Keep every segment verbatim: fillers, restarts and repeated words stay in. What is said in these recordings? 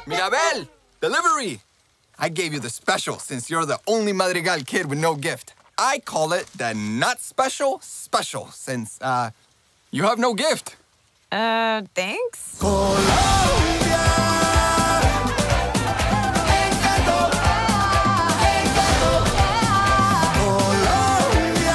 Mirabel! Delivery! I gave you the special since you're the only Madrigal kid with no gift. I call it the not special special since, uh, you have no gift. Uh, thanks? Colombia! Encanto! Encanto! Colombia!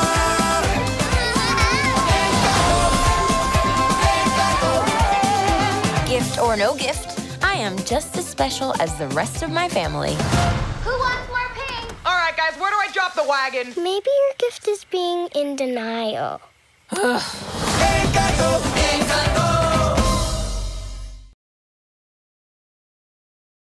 Encanto! Encanto! Gift or no gift, I am just as special as the rest of my family. Who wants more pink? All right, guys, where do I drop the wagon? Maybe your gift is being in denial. Encanto! Encanto!